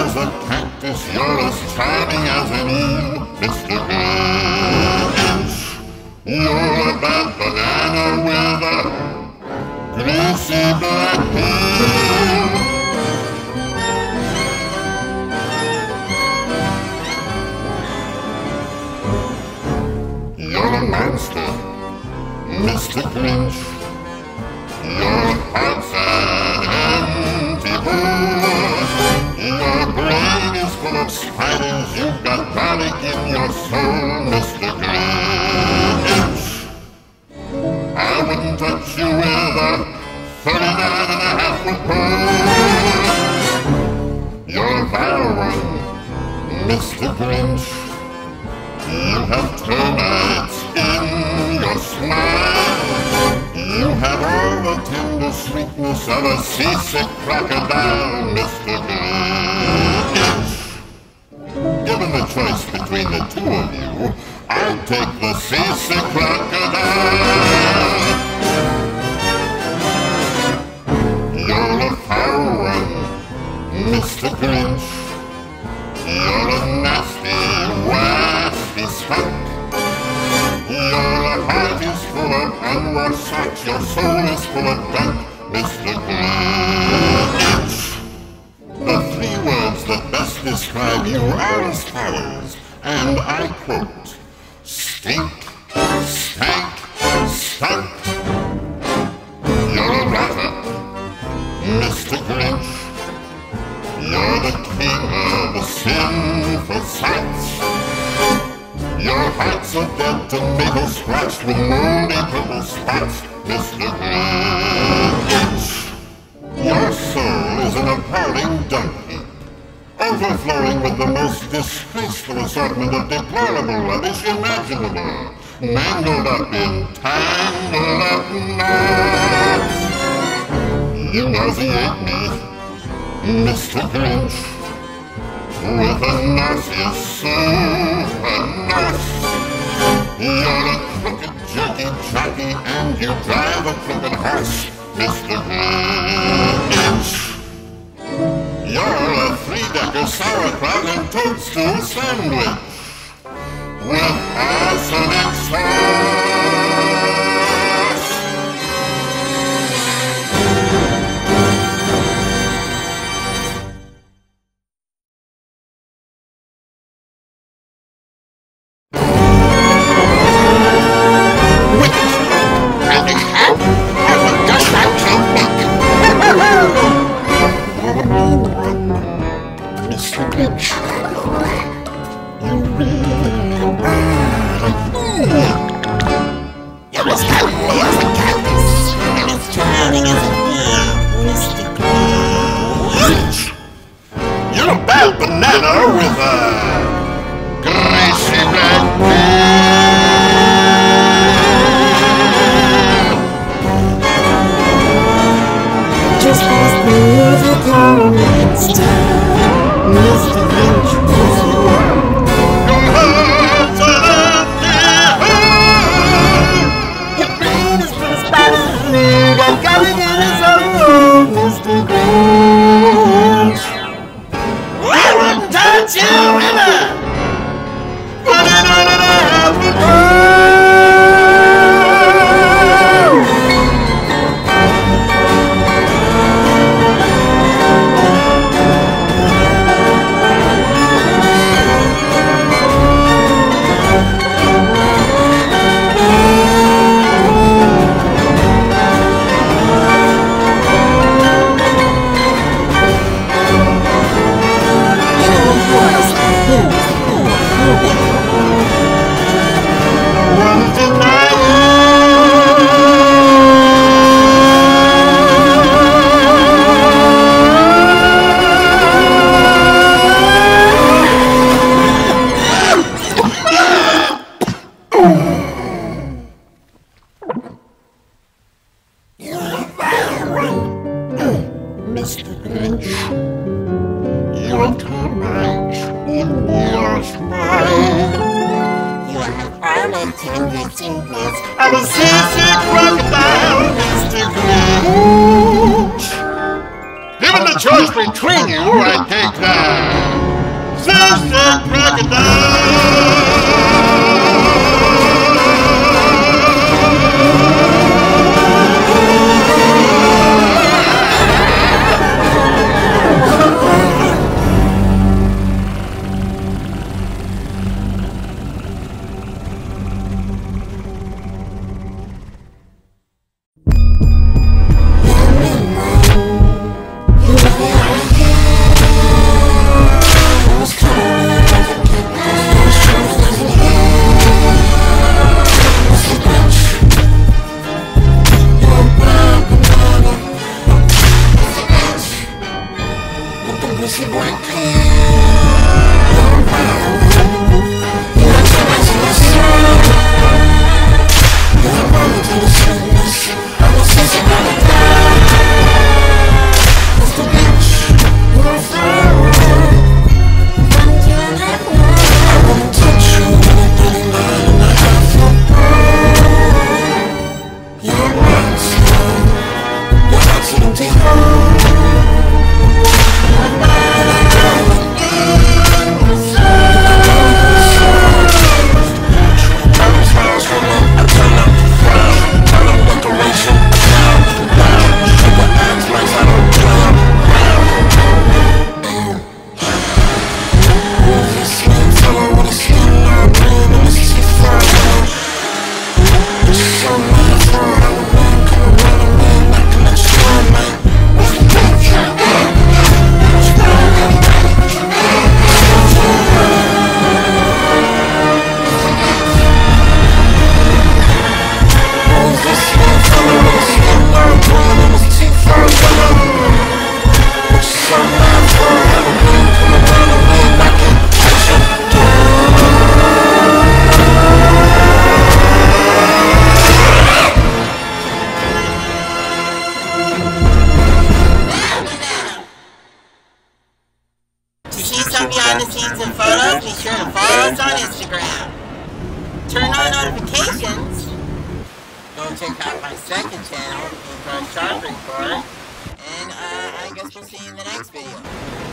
as a cactus, you're as charming as an eel, Mr. Grinch. You're a bad banana with a greasy black peel. You're a monster, Mr. Grinch. Your heart's an empty hole. Your brain is full of spiders. You've got garlic in your soul, Mr. Grinch. I wouldn't touch you with a 39.5-foot pole. You're a vile one, Mr. Grinch. You have termites in your smile. You have all the tender sweetness of a seasick crocodile, Mr. Grinch. Given the choice between the two of you, I'd take the seasick crocodile. You're a foul one, Mr. Grinch. You're a nasty, raspy skunk. Your heart is full of unwashed socks. Your soul is full of gunk, Mr. Grinch. The three words that best describe you are as follows, and I quote: stink, stank, stunk. You're a rotter, Mr. Grinch. You're the king of the sinful sights. Your heart's a dead tomato scratched with moldy purple spots, Mr. Grinch. Your soul is an appalling dump heap, overflowing with the most disgraceful assortment of deplorable rubbish imaginable, mangled up in tangled up knots. You nauseate me, Mr. Grinch, with a nauseous super nurse. You're a crooked jerky jockey and you drive a crooked horse, Mr. Grinch. You're a three-decker sauerkraut and toadstool sandwich with arsenic sauce. Mr. Grinch, you really are. You're as ugly as a cactus, and as charming as a eel, Mr. Grinch. You're a bad banana with a greasy black peel. Just as the musical monster, Mr. Grinch, yes you are. Your heart's an empty hole. Your brain is full of spiders, and you got garlic in his own, Mr. Grinch. I wouldn't touch you with a 39.5-foot pole. Mr. Grinch, your termites in your smile. You have all the tender sweetness of a seasick crocodile, Mr. Grinch. Give Given the choice between you, I take that. Sister Crocodile! Behind the scenes and photos, be sure to follow us on Instagram. Turn on notifications. Go check out my second channel, Shark Report. And I guess we'll see you in the next video.